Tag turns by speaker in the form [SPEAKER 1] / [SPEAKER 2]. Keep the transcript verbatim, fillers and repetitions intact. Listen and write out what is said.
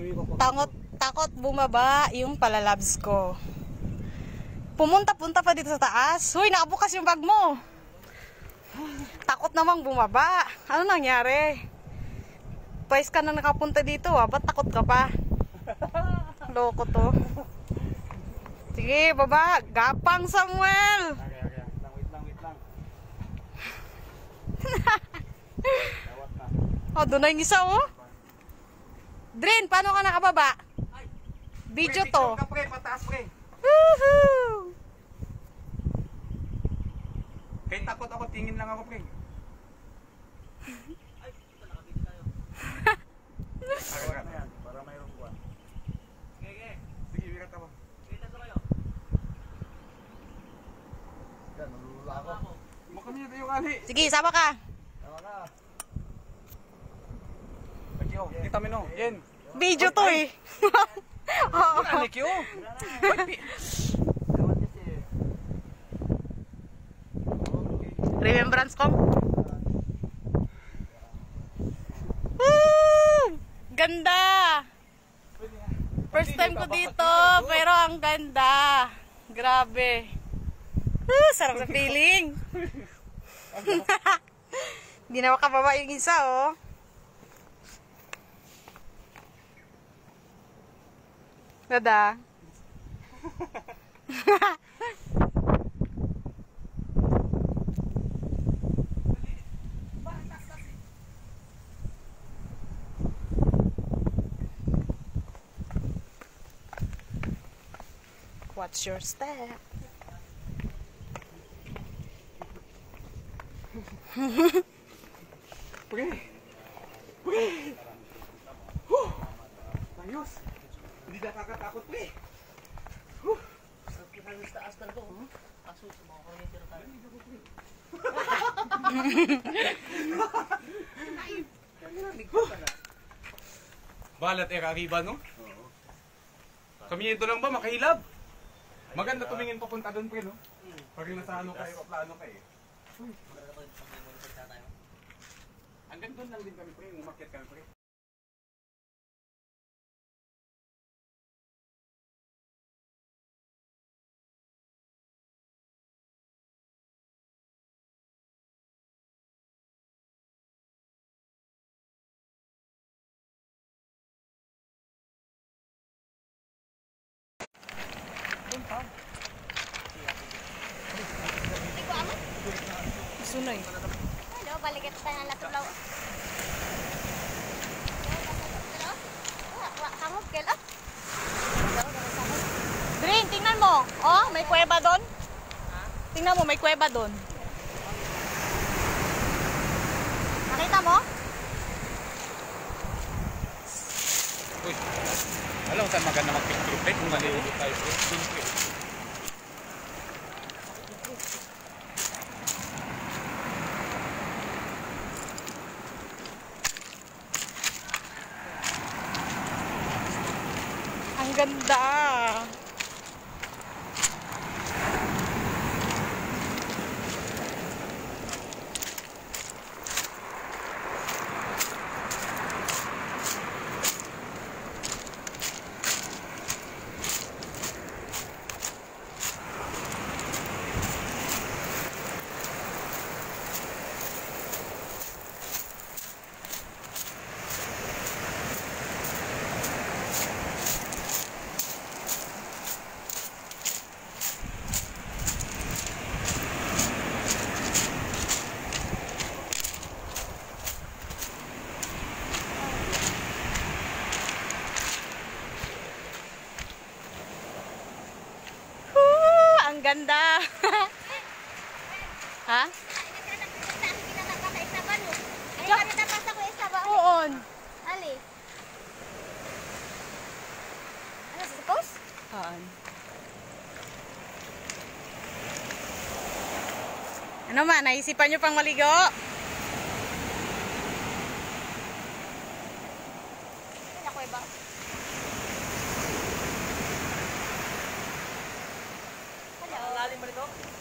[SPEAKER 1] Tangot, takot bumaba yung palalabs ko. Pumunta-punta pa dito sa taas. Huy, nakabukas yung bag mo. Takot namang bumaba. Ano nangyari? Twice ka na nakapunta dito ah. Ba't takot ka pa? Loko to. Sige, baba. Gapang, Samuel.
[SPEAKER 2] Okay, okay. Wait lang, wait lang. Tawat na.
[SPEAKER 1] Oh, doon na yung isa oh. Drin, paano ka nakababa? Video
[SPEAKER 2] Pre,
[SPEAKER 1] to.
[SPEAKER 2] ka, pre, pataas, pre.
[SPEAKER 1] Woohoo!
[SPEAKER 2] Kahit takot ako, tingin lang ako, pre. Ay, ito nakabiti tayo. Agad na yan, para mayroong kuwan. Sige, sige. Sige, wirat ako. Kita to kayo. Yan, nalulula ako. Mukhang niya tayo kali.
[SPEAKER 1] Sige, sama ka.
[SPEAKER 2] Tama ka. Thank you. Kita mo no. Yan.
[SPEAKER 1] Video to eh. Oo.
[SPEAKER 2] Thank you.
[SPEAKER 1] Remembrance ko. Woo! Ganda! First time ko dito, pero ang ganda. Grabe. Woo, sarap sa feeling. Hindi na makababa yung isa, oh. Ganda. Watch your step.
[SPEAKER 2] Pre! Pre! Huh! Ayos! Hindi nakakatakot, pre! Huh! Sarap ka tayo sa taas talaga, huh? Aso, sa mga kilometer tayo. Balat eh, kakiba, no? Oo. Kami ito lang ba, makahilab? Maganda tumingin papunta doon, pre, no? Pag nasa ano kayo, plano kayo. Uy! Hanggang doon lang din kami, pre. Umakyat kami, pre.
[SPEAKER 1] Sunoy.
[SPEAKER 3] Hello, balikat tayo ng latulaw. Kamu kela?
[SPEAKER 1] Green, tingnan mo. Oh, may kuweba doon. Tingnan mo, may kuweba doon. Nakita mo?
[SPEAKER 2] Uy, alam mo saan maganda mag-picture, pre? Kung malilito tayo, pre. Doon, pre.
[SPEAKER 1] Ang ganda. Ang ganda. Ha? Oon.
[SPEAKER 3] Ali. Ano sa post?
[SPEAKER 1] Haan. Ano man, naisipan nyo pang maligo?
[SPEAKER 3] Ako iba. Hello.
[SPEAKER 1] Lalim mo nito?